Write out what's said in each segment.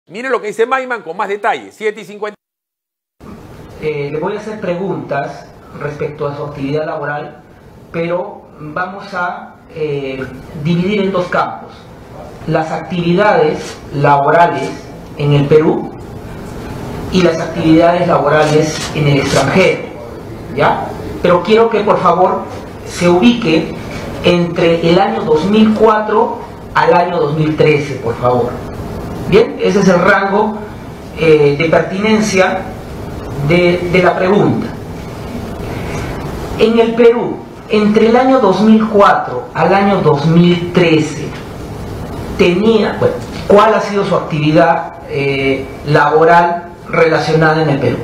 Mire lo que dice Maiman con más detalle, 7:50. Le voy a hacer preguntas respecto a su actividad laboral, pero vamos a dividir en dos campos. Las actividades laborales en el Perú y las actividades laborales en el extranjero, ¿ya? Pero quiero que por favor se ubique entre el año 2004 al año 2013, por favor. Bien, ese es el rango de pertinencia de la pregunta. En el Perú, entre el año 2004 al año 2013, ¿cuál ha sido su actividad laboral relacionada en el Perú?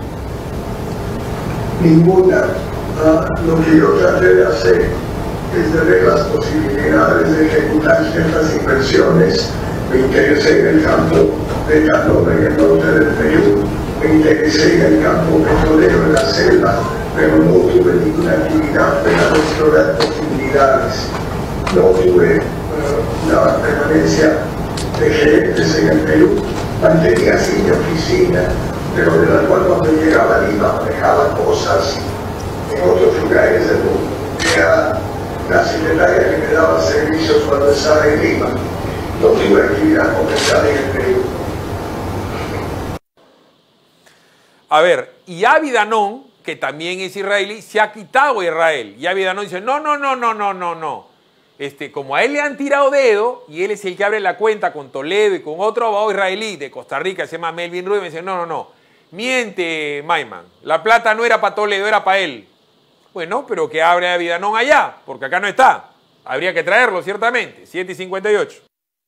Ninguna. Lo que yo traté de hacer es de ver las posibilidades de ejecutar ciertas inversiones. Me interesé en el campo de carbón en el norte del Perú, me interesé en el campo petrolero en la selva, pero no tuve ninguna actividad para explorar posibilidades. No tuve una permanencia de gerentes en el Perú, mantenía así mi oficina, pero de la cual cuando llegaba a Lima manejaba cosas en otros lugares del mundo. Era la secretaria que me daba servicios cuando estaba en Lima. No tuve actividad comercial en el Perú. A ver, y Avi Danon, que también es israelí, se ha quitado a Israel. Y Avi Danon dice, no. Como a él le han tirado dedo, y él es el que abre la cuenta con Toledo y con otro abogado israelí de Costa Rica, se llama Melvin Rubin, me dice, no. Miente, Maiman. La plata no era para Toledo, era para él. Bueno, pero que abre Avi Danon allá, porque acá no está. Habría que traerlo, ciertamente. 7:58.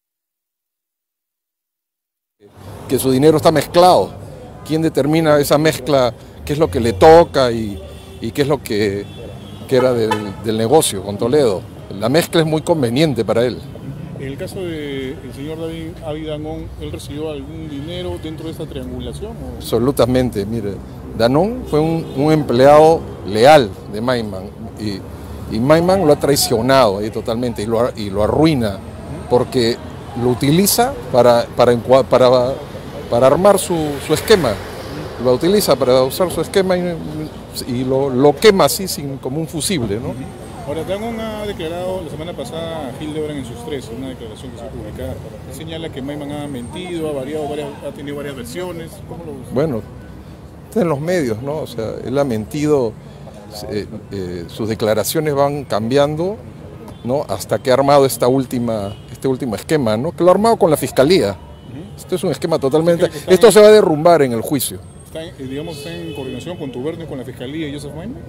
Que su dinero está mezclado. ¿Quién determina esa mezcla? ¿Qué es lo que le toca y qué es lo que era del negocio con Toledo? La mezcla es muy conveniente para él. En el caso del señor Avi Danon, ¿él recibió algún dinero dentro de esta triangulación? ¿O? Absolutamente, mire. Danon fue un empleado leal de Maiman y Maiman lo ha traicionado ahí totalmente y lo arruina porque lo utiliza para armar su esquema. Lo utiliza para usar su esquema y lo quema así como un fusible, ¿no? Ahora, Danon ha declarado la semana pasada a Hildebrand en sus tres, una declaración que se publicada. Señala que Maiman ha mentido, ha tenido varias versiones. ¿Cómo lo usa? Bueno, está en los medios, ¿no? O sea, él ha mentido, sus declaraciones van cambiando, ¿no? Hasta que ha armado este último esquema, ¿no? Que lo ha armado con la fiscalía. Esto es un esquema totalmente... Esto se va a derrumbar en el juicio. ¿Está en coordinación con Tuberno y con la fiscalía y Joseph Maiman?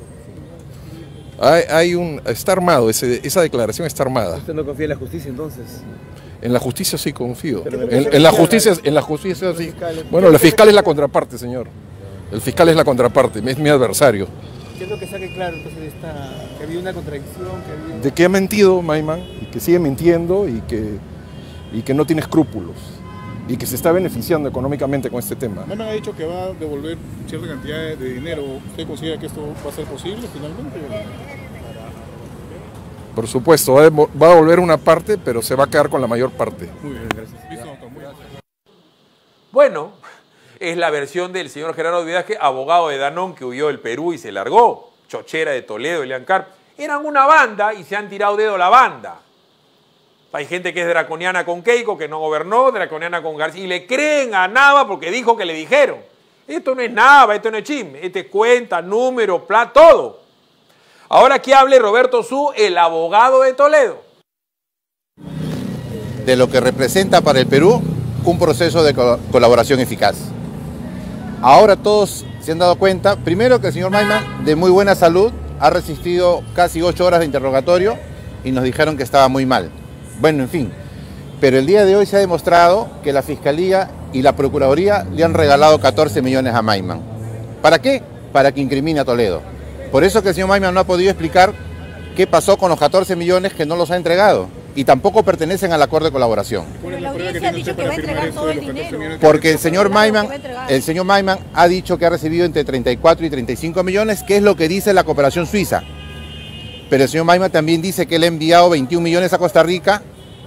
Está armado, esa declaración está armada. ¿Usted no confía en la justicia entonces? En la justicia sí confío. En la justicia sí. Bueno, el fiscal es la contraparte, señor. El fiscal es la contraparte, es mi adversario. ¿Qué es lo que saque claro entonces que había una contradicción? De que ha mentido Maiman y que sigue mintiendo y que no tiene escrúpulos y que se está beneficiando económicamente con este tema. Maiman ha dicho que va a devolver cierta cantidad de dinero. ¿Usted considera que esto va a ser posible finalmente? Por supuesto, va a devolver una parte, pero se va a quedar con la mayor parte. Muy bien, gracias. Listo, doctor, muy bien. Bueno, es la versión del señor Gerardo Vidaje, abogado de Danon que huyó del Perú y se largó. Chochera de Toledo, Elian Carp. Eran una banda y se han tirado dedo la banda. Hay gente que es draconiana con Keiko, que no gobernó, draconiana con García, y le creen a Nava porque dijo que le dijeron. Esto no es Nava, esto no es chisme, este es cuenta, número, plata, todo. Ahora que hable Roberto Su, el abogado de Toledo. De lo que representa para el Perú un proceso de colaboración eficaz. Ahora todos se han dado cuenta, primero que el señor Maiman, de muy buena salud, ha resistido casi 8 horas de interrogatorio y nos dijeron que estaba muy mal. Bueno, en fin, pero el día de hoy se ha demostrado que la Fiscalía y la Procuraduría le han regalado 14 millones a Maiman. ¿Para qué? Para que incrimine a Toledo. Por eso que el señor Maiman no ha podido explicar qué pasó con los 14 millones que no los ha entregado y tampoco pertenecen al acuerdo de colaboración. Pero la audiencia ha dicho que va a entregar todo el dinero. Porque el señor Maiman ha dicho que ha recibido entre 34 y 35 millones, que es lo que dice la cooperación suiza. Pero el señor Maiman también dice que le ha enviado 21 millones a Costa Rica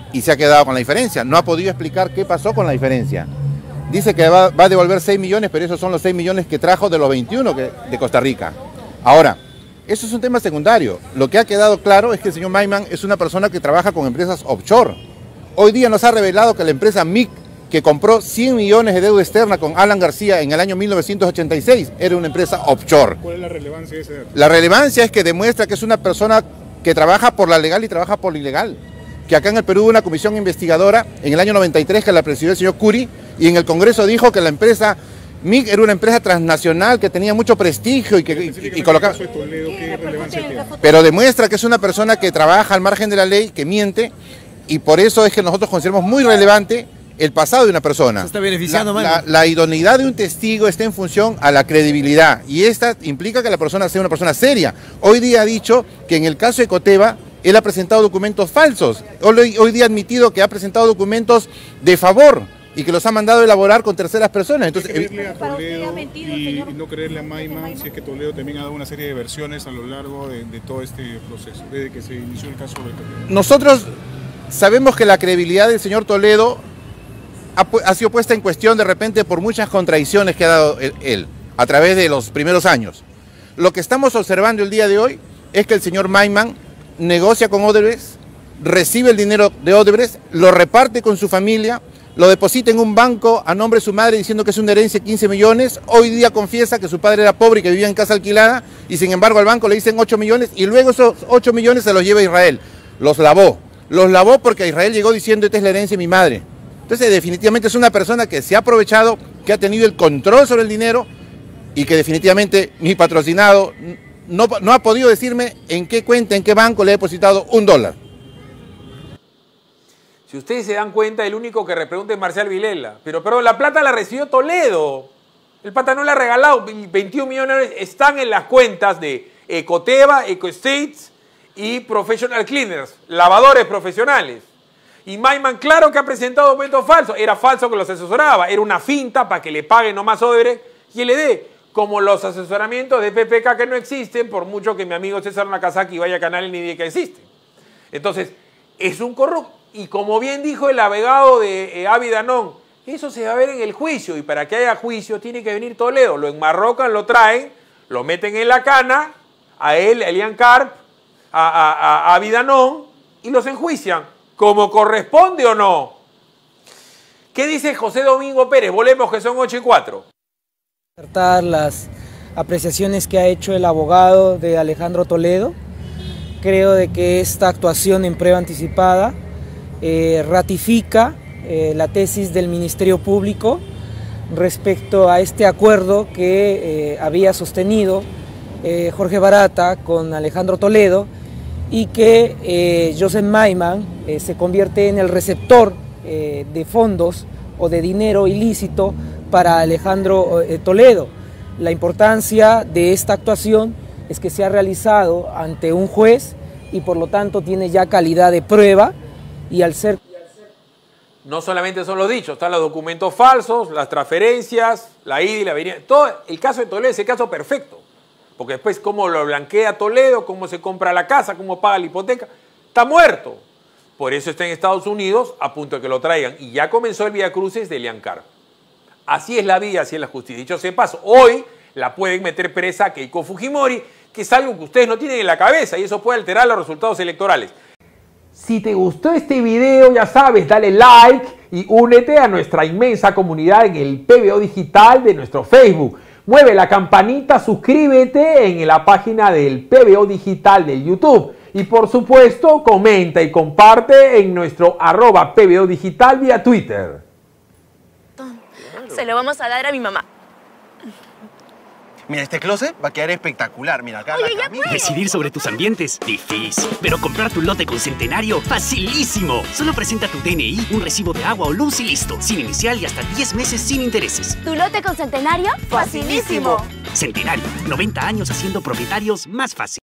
y se ha quedado con la diferencia. No ha podido explicar qué pasó con la diferencia. Dice que va a devolver 6 millones, pero esos son los 6 millones que trajo de los 21 de Costa Rica. Ahora, eso es un tema secundario. Lo que ha quedado claro es que el señor Maiman es una persona que trabaja con empresas offshore. Hoy día nos ha revelado que la empresa MIC, que compró 100 millones de deuda externa con Alan García en el año 1986, era una empresa offshore. ¿Cuál es la relevancia de ese dato? La relevancia es que demuestra que es una persona que trabaja por la legal y trabaja por lo ilegal. Que acá en el Perú hubo una comisión investigadora en el año 93 que la presidió el señor Curi, y en el Congreso dijo que la empresa MIC era una empresa transnacional que tenía mucho prestigio y colocaba... Pero demuestra que es una persona que trabaja al margen de la ley, que miente, y por eso es que nosotros consideramos muy relevante el pasado de una persona. Se está beneficiando, la idoneidad de un testigo está en función a la credibilidad, y esta implica que la persona sea una persona seria. Hoy día ha dicho que en el caso de Coteva él ha presentado documentos falsos. Hoy día ha admitido que ha presentado documentos de favor y que los ha mandado a elaborar con terceras personas. Entonces, creerle a Toledo y no creerle a Maiman si es que Toledo también ha dado una serie de versiones a lo largo de todo este proceso, desde que se inició el caso de Toledo. Nosotros sabemos que la credibilidad del señor Toledo ha sido puesta en cuestión de repente por muchas contradicciones que ha dado él a través de los primeros años. Lo que estamos observando el día de hoy es que el señor Maiman negocia con Odebrecht, recibe el dinero de Odebrecht, lo reparte con su familia, lo deposita en un banco a nombre de su madre diciendo que es una herencia de 15 millones, hoy día confiesa que su padre era pobre y que vivía en casa alquilada, y sin embargo al banco le dicen 8 millones y luego esos 8 millones se los lleva a Israel. Los lavó porque a Israel llegó diciendo esta es la herencia de mi madre. Entonces definitivamente es una persona que se ha aprovechado, que ha tenido el control sobre el dinero y que definitivamente mi patrocinado no ha podido decirme en qué cuenta, en qué banco le he depositado $1. Si ustedes se dan cuenta, el único que repregunta es Marcial Vilela. Pero la plata la recibió Toledo. El pata no la ha regalado. 21 millones están en las cuentas de Ecoteva, EcoStates y Professional Cleaners, lavadores profesionales. Y Maiman, claro que ha presentado documentos falsos. Era falso que los asesoraba. Era una finta para que le paguen nomás Odebrecht y le dé. Como los asesoramientos de PPK que no existen, por mucho que mi amigo César Nakazaki vaya a canal ni diga que existen. Entonces, es un corrupto. Y como bien dijo el abogado de Avi Danón, eso se va a ver en el juicio. Y para que haya juicio tiene que venir Toledo. Lo enmarrocan, lo traen, lo meten en la cana, a él, a Elian Karp, a Avi Danón, y los enjuician. ¿Como corresponde o no? ¿Qué dice José Domingo Pérez? Volvemos que son 8:04. Las apreciaciones que ha hecho el abogado de Alejandro Toledo. Creo de que esta actuación en prueba anticipada ratifica la tesis del Ministerio Público respecto a este acuerdo que había sostenido Jorge Barata con Alejandro Toledo y que Joseph Maiman se convierte en el receptor de fondos o de dinero ilícito para Alejandro Toledo. La importancia de esta actuación es que se ha realizado ante un juez y por lo tanto tiene ya calidad de prueba, y al ser... No solamente son los dichos, están los documentos falsos, las transferencias, la ida y la venida. Todo el caso de Toledo es el caso perfecto, porque después cómo lo blanquea Toledo, cómo se compra la casa, cómo paga la hipoteca, está muerto. Por eso está en Estados Unidos a punto de que lo traigan, y ya comenzó el viacrucis de Elian Karp. Así es la vida, así es la justicia. Dicho sea de paso, hoy la pueden meter presa a Keiko Fujimori, que es algo que ustedes no tienen en la cabeza y eso puede alterar los resultados electorales. Si te gustó este video, ya sabes, dale like y únete a nuestra inmensa comunidad en el PBO Digital de nuestro Facebook. Mueve la campanita, suscríbete en la página del PBO Digital de YouTube. Y por supuesto, comenta y comparte en nuestro @PBO Digital vía Twitter. Se lo vamos a dar a mi mamá. Mira, este closet va a quedar espectacular. Mira, acá Oye, la camisa. Decidir sobre tus ambientes, difícil. Pero comprar tu lote con Centenario, facilísimo. Solo presenta tu DNI, un recibo de agua o luz y listo. Sin inicial y hasta 10 meses sin intereses. ¿Tu lote con Centenario? ¡Facilísimo! Centenario, 90 años haciendo propietarios más fácil.